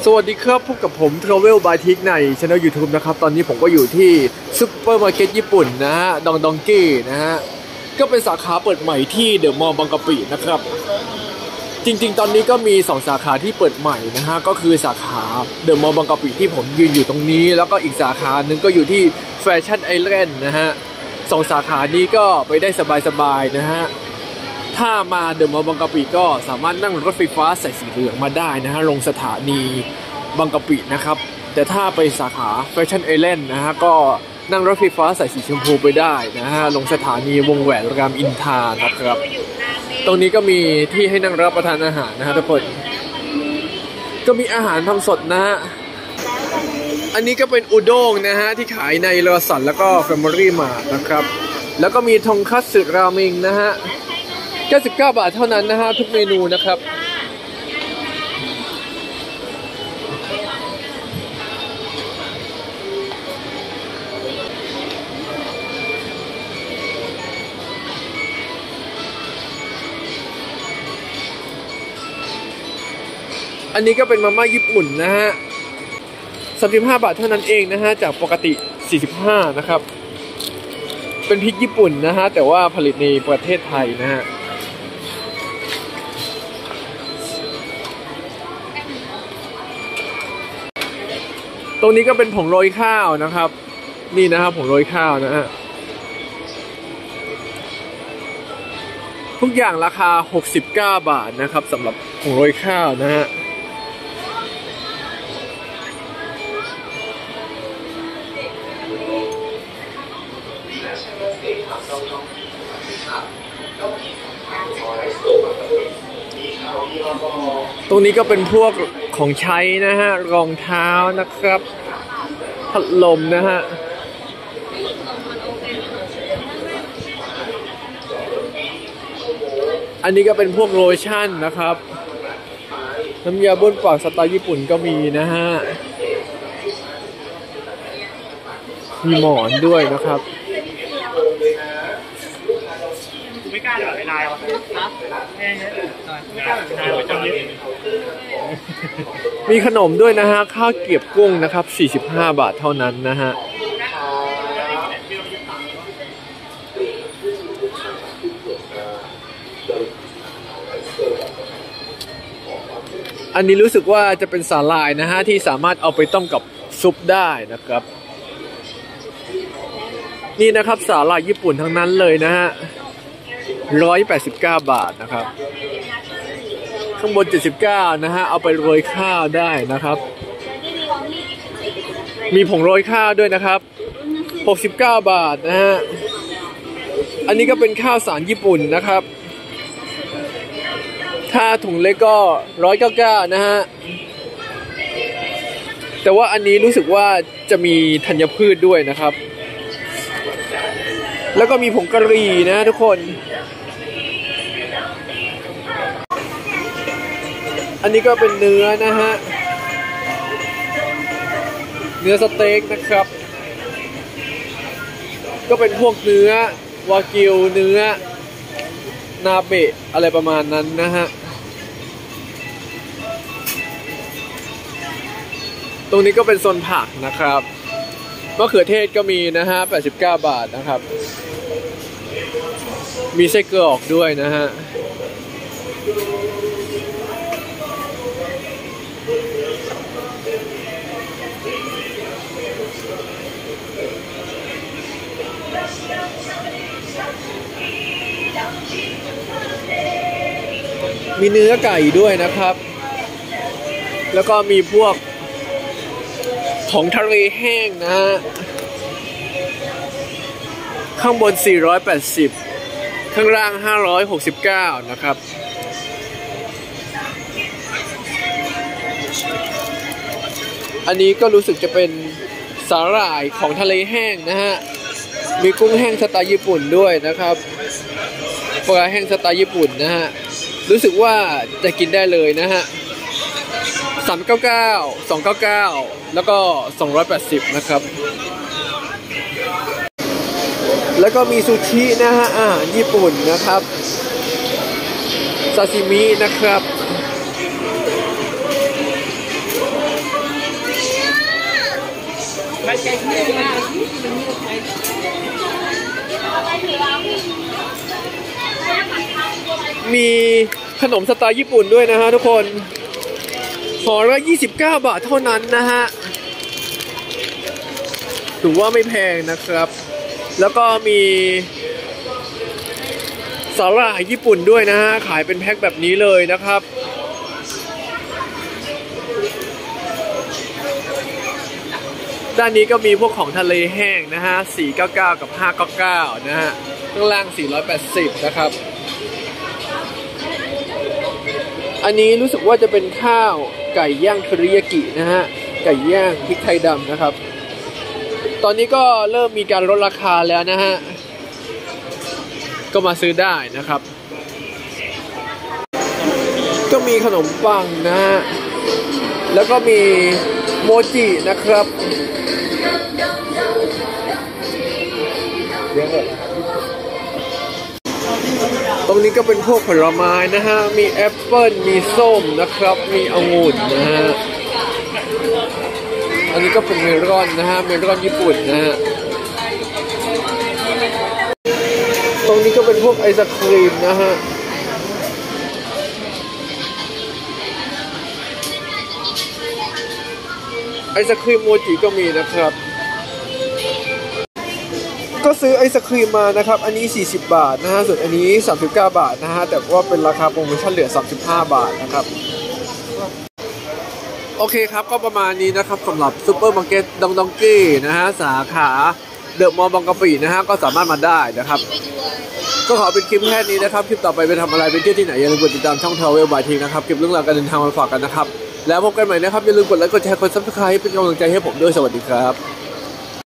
สวัสดีครับพบกับผม Travel by Tik ใน Channel YouTube นะครับตอนนี้ผมก็อยู่ที่ซุปเปอร์มาร์เก็ตญี่ปุ่นนะฮะดองกี้นะฮะก็เป็นสาขาเปิดใหม่ที่เดอะมอลล์บางกะปินะครับจริงๆตอนนี้ก็มี2สาขาที่เปิดใหม่นะฮะก็คือสาขาเดอะมอลล์บางกะปิที่ผมยืนอยู่ตรงนี้แล้วก็อีกสาขาหนึ่งก็อยู่ที่แฟชั่นไอแลนด์นะฮะ2สาขานี้ก็ไปได้สบายๆนะฮะถ้ามาเดอะมอลล์บางกะปิก็สามารถนั่งรถไฟฟ้าสายสีเหลืองมาได้นะฮะลงสถานีบางกะปินะครับแต่ถ้าไปสาขาแฟชั่นไอแลนด์นะฮะก็นั่งรถไฟฟ้าสายสีชมพูไปได้นะฮะลงสถานีวงแหวนรามอินทรานะครับตรงนี้ก็มีที่ให้นั่งรับประทานอาหารนะฮะทุกคนก็มีอาหารทำสดนะฮะอันนี้ก็เป็นอุด้งนะฮะที่ขายในโรสันแล้วก็แฟมิลี่มาร์ทนะครับแล้วก็มีทงคัตสึราเมงนะฮะ99 บาทเท่านั้นนะฮะทุกเมนูนะครับอันนี้ก็เป็นมาม่าญี่ปุ่นนะฮะ35 บาทเท่านั้นเองนะฮะจากปกติ45นะครับเป็นพริกญี่ปุ่นนะฮะแต่ว่าผลิตในประเทศไทยนะฮะตรงนี้ก็เป็นผงโรยข้าวนะครับนี่นะครับผงโรยข้าวนะฮะทุกอย่างราคา69 บาทนะครับสำหรับผงโรยข้าวนะฮะตรงนี้ก็เป็นพวกของใช้นะฮะรองเท้านะครับพัดลมนะฮะอันนี้ก็เป็นพวกโลชั่นนะครับน้ำยาบ้วนปากสไตล์ญี่ปุ่นก็มีนะฮะมีหมอนด้วยนะครับไม่กล้าแบบนายหรอครับไม่กล้าแบบนายจำเลยมีขนมด้วยนะฮะข้าวเกรี๊ยวกุ้งนะครับ45 บาทเท่านั้นนะฮะอันนี้รู้สึกว่าจะเป็นสาหร่ายนะฮะที่สามารถเอาไปต้มกับซุปได้นะครับนี่นะครับสาหร่ายญี่ปุ่นทั้งนั้นเลยนะฮะ189 บาทนะครับข้างบน79นะฮะเอาไปโรยข้าวได้นะครับมีผงโรยข้าวด้วยนะครับ69 บาทนะฮะอันนี้ก็เป็นข้าวสารญี่ปุ่นนะครับถ้าถุงเล็กก็199นะฮะแต่ว่าอันนี้รู้สึกว่าจะมีธัญพืชด้วยนะครับแล้วก็มีผงกะหรี่นะทุกคนอันนี้ก็เป็นเนื้อนะฮะเนื้อสเต็กนะครับก็เป็นพวกเนื้อวากิวเนื้อนาเบะอะไรประมาณนั้นนะฮะตรงนี้ก็เป็นโซนผักนะครับมะเขือเทศก็มีนะฮะ89 บาทนะครับมีไส้กรอกด้วยนะฮะมีเนื้อไก่ด้วยนะครับแล้วก็มีพวกของทะเลแห้งนะฮะข้างบน480ข้างล่าง569นะครับอันนี้ก็รู้สึกจะเป็นสาหร่ายของทะเลแห้งนะฮะมีกุ้งแห้งสไตล์ญี่ปุ่นด้วยนะครับปลาแห้งสไตล์ญี่ปุ่นนะฮะรู้สึกว่าจะกินได้เลยนะฮะ399 299แล้วก็280นะครับแล้วก็มีซูชินะฮะอาหารญี่ปุ่นนะครับซาซิมินะครับมีขนมสไตล์ญี่ปุ่นด้วยนะฮะทุกคนห่อละ29 บาทเท่านั้นนะฮะถือว่าไม่แพงนะครับแล้วก็มีสาหร่ายญี่ปุ่นด้วยนะฮะขายเป็นแพ็คแบบนี้เลยนะครับด้านนี้ก็มีพวกของทะเลแห้งนะฮะ499กับ599นะฮะข้างล่าง480นะครับอันนี้รู้สึกว่าจะเป็นข้าวไก่ย่างเทริยากินะฮะไก่ย่างพริกไทยดำนะครับตอนนี้ก็เริ่มมีการลดราคาแล้วนะฮะก็มาซื้อได้นะครับก็มีขนมปังนะฮะแล้วก็มีโมจินะครับตรงนี้ก็เป็นพวกผลไม้นะฮะมีแอปเปิ้ลมีส้มนะครับมีองุ่นนะฮะอันนี้ก็เป็นเมลอนนะฮะเมลอนญี่ปุ่นนะฮะตรงนี้ก็เป็นพวกไอศครีมนะฮะไอศครีมโมจิก็มีนะครับก็ซื้อไอศครีมมานะครับอันนี้40 บาทนะฮะส่วนอันนี้39 บาทนะฮะแต่ว่าเป็นราคาโปรโมชั่นเหลือ35 บาทนะครับโอเคครับก็ประมาณนี้นะครับสำหรับซูเปอร์มาร์เก็ตดองกี้นะฮะสาขาเดอะมอลล์บางกะปินะฮะก็สามารถมาได้นะครับก็ขอเป็นคลิปแค่นี้นะครับคลิปต่อไปไปทำอะไรไปเที่ยวที่ไหนอย่าลืมกดติดตามช่อง Travel by Ting นะครับเก็บเรื่องราวการเดินทางมาฝากกันนะครับแล้วพบกันใหม่นะครับอย่าลืมกดไลค์กดแชร์กด Subscribe เป็นกำลังใจให้ผมด้วยสวัสดีครับ